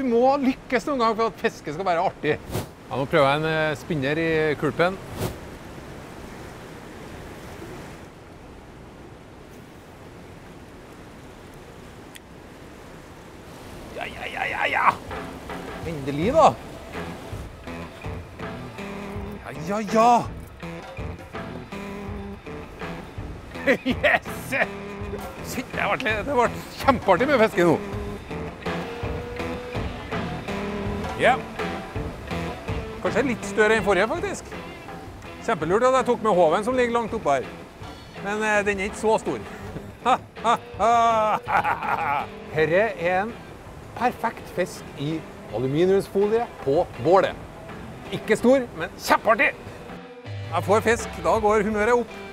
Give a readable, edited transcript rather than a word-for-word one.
må lykkes noen gang for at fiske skal være artig. Ja, nå prøver jeg en spinner i kulpen. Ja. Endelig da. Ja. Yes! Shit, det ble kjempeartig med fiske nå. Ja. Kanskje litt større enn forrige, faktisk. Kjempelurt at jeg tok med hoven som ligger langt oppe her. Men den er ikke så stor. Herre er en perfekt fisk i aluminiumsfolie på bålet. Ikke stor, men kjempeartig! Jeg får fisk, da går humøret opp.